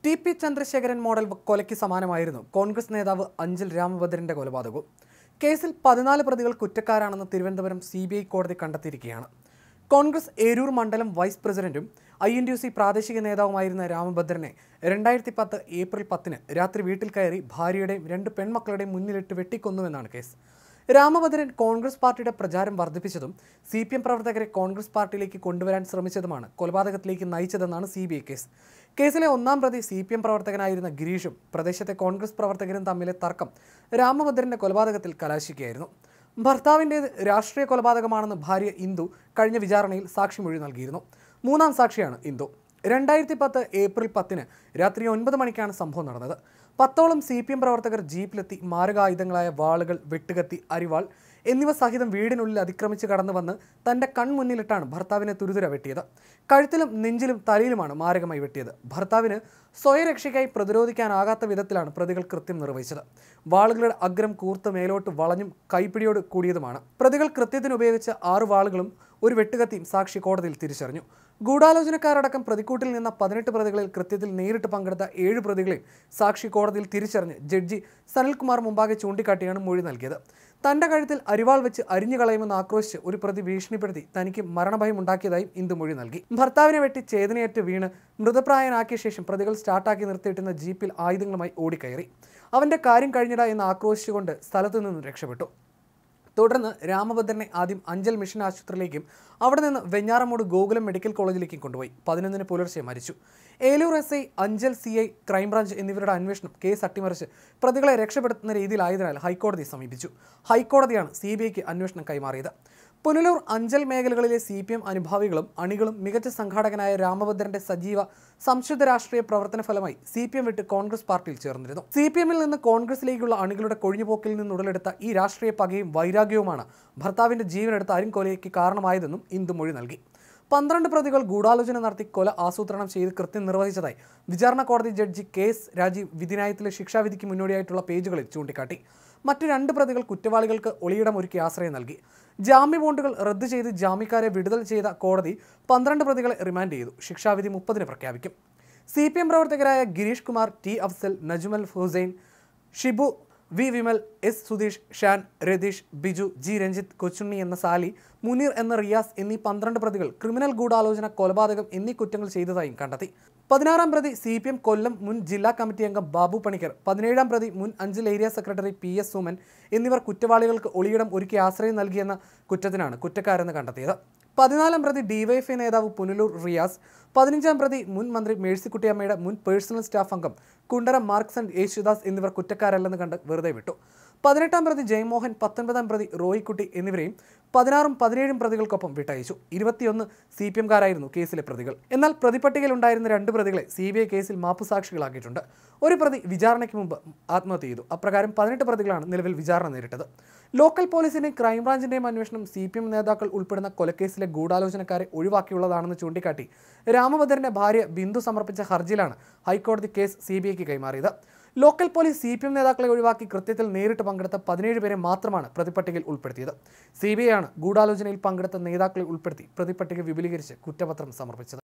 TP. Chandrasekharan model കൊലയ്ക്ക് സമാനമായിരുന്നു കോൺഗ്രസ് നേതാവ് അഞ്ചൽ രാമഭദ്രന്റെ കൊലപാതകവും. കേസിൽ 14 പ്രതികൾ കുറ്റക്കാരാണെന്ന് തിരുവനന്തപുരം CBI കോടതി കണ്ടെത്തിയിരിക്കുകയാണ്. കോൺഗ്രസ് ഏരൂർ മണ്ഡലം വൈസ് പ്രസിഡന്റും INTUC പ്രാദേശിക നേതാവുമായിരുന്ന രാമഭദ്രനെ 2010 ഏപ്രിൽ 10 രാത്രി വീട്ടിൽ കയറി ഭാര്യയുടെയും 2 പെൺമക്കളുടെയും മുന്നിലിട്ട് വെട്ടിക്കൊന്നുവെന്നാണ് കേസ്. രാമഭദ്രൻ കോൺഗ്രസ് പാർട്ടിയുടെ പ്രചാരം വർദ്ധിപ്പിച്ചതും CPM പ്രവർത്തകരെ കോൺഗ്രസ് പാർട്ടിയിലേക്ക് കൊണ്ടുവരാൻ ശ്രമിച്ചതുമാണ് കൊലപാതകത്തിലേക്ക് നയിച്ചതെന്നാണ് CBI കേസ്. കേസിലെ ഒന്നാം പ്രതി CPM പ്രവർത്തകനായിരുന്ന ഗിരീഷും പ്രദേശത്തെ കോൺഗ്രസ് പ്രവർത്തകരും തമ്മിലെ തർക്കം രാമഭദ്രന്റെ കൊലപാതകത്തിൽ കലാശിക്കുകയായിരുന്നു. ഭർത്താവിൻ്റേത് രാഷ്ട്രീയ കൊലപാതകമാണെന്ന് ഭാര്യ ഇന്ദു കഴിഞ്ഞ വിചാരണയിൽ സാക്ഷിമൊഴി നൽകിയിരുന്നു. മൂന്നാം സാക്ഷിയാണ് ഇന്ദു. 2010 ഏപ്രിൽ 10 രാത്രി 9 മണിക്കാണ് സംഭവം നടന്നത്. 10ഓളം CPM പ്രവർത്തകർ ജീപ്പിലെത്തി മാരകായുധങ്ങളായ വാളുകൾ, വെട്ടുകത്തി, അരിവാൾ എന്നിവ സഹിതം വീടിനുള്ളിൽ അതിക്രമിച്ച് കടന്നു വന്ന് തൻ്റെ കൺമുന്നിലിട്ടാണ് ഭർത്താവിനെ തുരുതുര വെട്ടിയത്. കഴുത്തിലും നെഞ്ചിലും തലയിലുമാണ് മാരകമായി വെട്ടിയത്. ഭർത്താവിന് സ്വയരക്ഷയ്ക്കായി പ്രതിരോധിക്കാനാകാത്ത വിധത്തിലാണ് പ്രതികൾ കൃത്യം നിർവഹിച്ചത്. വാളുകളുടെ അഗ്രം കൂർത്ത് മേലോട്ട് വളഞ്ഞും കൈപ്പിടിയോട് കൂടിയതുമാണ്. പ്രതികൾ കൃത്യത്തിന് ഉപയോഗിച്ച 6 വാളുകളും ഒരു വെട്ടുകത്തിയും സാക്ഷി കോടതിയിൽ തിരിച്ചറിഞ്ഞു. ഗൂഢാലോചനക്കാരടക്കം പ്രതിക്കൂട്ടിൽ നിന്ന 18 പ്രതികളിൽ കൃത്യത്തിൽ നേരിട്ട് പങ്കെടുത്ത 7 പ്രതികളെയും സാക്ഷി കോടതിയിൽ തിരിച്ചറിഞ്ഞ് ജഡ്ജി സനൽകുമാർ മുമ്പാകെ ചൂണ്ടിക്കാട്ടിയാണ് മൊഴി നൽകിയത്. തൻ്റെ കഴുത്തിൽ അരിവാൾ വെച്ച് അരിഞ്ഞു കളയുമെന്ന് ആക്രോശിച്ച് ഒരു പ്രതി ഭീഷണിപ്പെടുത്തി തനിക്ക് മരണഭയം ഉണ്ടാക്കിയതായും ഇന്ദു മൊഴി നൽകി. ഭർത്താവിനെ വെട്ടി ചേതനയേറ്റ് വീണ് മൃതപ്രായനാക്കിയ ശേഷം പ്രതികൾ സ്റ്റാർട്ടാക്കി നിർത്തിയിട്ടുന്ന ജീപ്പിൽ ആയുധങ്ങളുമായി ഓടിക്കയറി. അവൻ്റെ കാര്യം കഴിഞ്ഞിടാ എന്ന് ആക്രോശിച്ചുകൊണ്ട് സ്ഥലത്തു നിന്നും രക്ഷപ്പെട്ടു. തുടർന്ന് രാമഭദ്രനെ ആദ്യം അഞ്ചൽ മിഷൻ ആശുപത്രിയിലേക്കും അവിടെ നിന്ന് വെഞ്ഞാറമൂട് ഗോകുലം മെഡിക്കൽ കോളേജിലേക്കും കൊണ്ടുപോയി. 11 പുലർച്ചെ മരിച്ചു. Eloor SI, Anchal CI, crime branch എന്നിവരുടെ അന്വേഷണം കേസ് അട്ടിമറിച്ച് പ്രതികളെ രക്ഷപ്പെടുത്തുന്ന രീതിയിലായതിനാൽ ഹൈക്കോടതിയെ സമീപിച്ചു. ഹൈക്കോടതിയാണ് CBIക്ക് അന്വേഷണം കൈമാറിയത്. പുനലൂർ, അഞ്ചൽ മേഖലകളിലെ CPM അനുഭാവികളും അണികളും മികച്ച സംഘാടകനായ രാമഭദ്രന്റെ സജീവ സംശുദ്ധ രാഷ്ട്രീയ പ്രവർത്തന ഫലമായി CPM വിട്ട് കോൺഗ്രസ് പാർട്ടിയിൽ ചേർന്നിരുന്നു. CPMൽ നിന്ന് കോൺഗ്രസിലേക്കുള്ള അണികളുടെ കൊഴിഞ്ഞുപോക്കിൽ നിന്നുടലെടുത്ത ഈ രാഷ്ട്രീയ പകയും വൈരാഗ്യവുമാണ് ഭർത്താവിന്റെ ജീവനെടുത്ത അരുംകൊലയ്ക്ക് കാരണമായതെന്നും ഇന്ദു മൊഴി നൽകി. 12 പ്രതികൾ ഗൂഢാലോചന നടത്തി കൊല ആസൂത്രണം ചെയ്ത് കൃത്യം നിർവഹിച്ചതായി വിചാരണ കോടതി ജഡ്ജി KS രാജീവ് വിധിന്യായത്തിലെ ശിക്ഷാവിധിക്ക് മുന്നോടിയായിട്ടുള്ള പേജുകളിൽ ചൂണ്ടിക്കാട്ടി. മറ്റ് 2 പ്രതികൾ കുറ്റവാളികൾക്ക് ഒളിയിടം ഒരുക്കി ആശ്രയം നൽകി. ജാമ്യ ബോണ്ടുകൾ റദ്ദു ചെയ്ത് ജാമ്യക്കാരെ വിടുതൽ ചെയ്ത കോടതി 12 പ്രതികളെ റിമാൻഡ് ചെയ്തു. ശിക്ഷാവിധി 30 പ്രഖ്യാപിക്കും. CPM പ്രവർത്തകരായ Girish Kumar, T. Afsal, Najmal Hussain, Shibu, V. Vimal, S. Sudheesh, Shaan, Ratheesh, Biju, G. Ranjith, Kochunni എന്ന സാലി, മുനീർ എന്ന റിയാസ് എന്നീ 12 പ്രതികൾ ക്രിമിനൽ ഗൂഢാലോചന, കൊലപാതകം എന്നീ കുറ്റങ്ങൾ ചെയ്തതായും കണ്ടെത്തി. 16ആം പ്രതി CPM കൊല്ലം മുൻ ജില്ലാ കമ്മിറ്റി അംഗം ബാബു പണിക്കർ, 17ആം പ്രതി മുൻ Anchal area secretary PS Suman എന്നിവർ കുറ്റവാളികൾക്ക് ഒളിയിടം ഒരുക്കി ആശ്രയം നൽകിയെന്ന കുറ്റത്തിനാണ് കുറ്റക്കാരെന്ന് കണ്ടെത്തിയത്. 14ആം പ്രതി DYFI നേതാവ് പുനലൂർ റിയാസ്, 15ആം പ്രതി മുൻ മന്ത്രി മേഴ്സിക്കുട്ടിയമ്മയുടെ മുൻ പേഴ്സണൽ സ്റ്റാഫ് അംഗം കുണ്ടറ മാർക്സൺ യേശുദാസ് എന്നിവർ കുറ്റക്കാരല്ലെന്ന് കണ്ട് വെറുതെ വിട്ടു. 18ആം പ്രതി ജയമോഹൻ, 19ആം പ്രതി റോയിക്കുട്ടി എന്നിവരെയും 16ഉം 17ഉം പ്രതികൾക്കൊപ്പം വിട്ടയച്ചു. 21 CPMകാരായിരുന്നു കേസിലെ പ്രതികൾ. എന്നാൽ പ്രതിപട്ടികയിൽ ഉണ്ടായിരുന്ന 2 പ്രതികളെ CBI കേസിൽ മാപ്പുസാക്ഷികളാക്കിയിട്ടുണ്ട്. ഒരു പ്രതി വിചാരണയ്ക്ക് മുമ്പ് ആത്മഹത്യ ചെയ്തു. അപ്രകാരം 18 പ്രതികളാണ് നിലവിൽ വിചാരണ നേരിട്ടത്. ലോക്കൽ പോലീസിന്റെയും ക്രൈംബ്രാഞ്ചിന്റെയും അന്വേഷണം CPM നേതാക്കൾ ഉൾപ്പെടുന്ന കൊലക്കേസിലെ ഗൂഢാലോചനക്കാരെ ഒഴിവാക്കിയുള്ളതാണെന്ന് ചൂണ്ടിക്കാട്ടി രാമഭദ്രന്റെ ഭാര്യ ബിന്ദു സമർപ്പിച്ച ഹർജിയിലാണ് ഹൈക്കോടതി കേസ് CBIക്ക് കൈമാറിയത്. ലോക്കൽ പോലീസ് CPM നേതാക്കളെ ഒഴിവാക്കി കൃത്യത്തിൽ നേരിട്ട് പങ്കെടുത്ത 17 പേരെ മാത്രമാണ് പ്രതിപട്ടികയിൽ ഉൾപ്പെടുത്തിയത്. CBI ആണ് ഗൂഢാലോചനയിൽ പങ്കെടുത്ത നേതാക്കളെ ഉൾപ്പെടുത്തി പ്രതിപട്ടിക വിപുലീകരിച്ച് കുറ്റപത്രം സമർപ്പിച്ചത്.